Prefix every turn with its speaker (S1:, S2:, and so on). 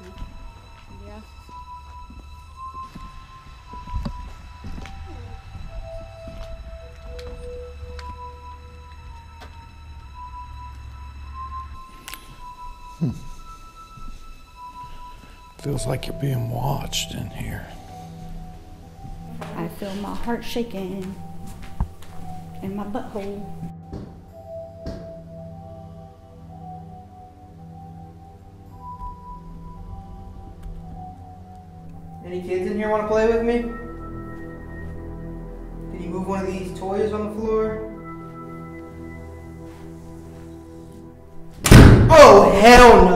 S1: Yeah.
S2: Feels like you're being watched in here.
S1: I feel my heart shaking in my butthole.
S3: Any kids in here want to play with me? Can you move one of these toys on the floor? Oh, hell no!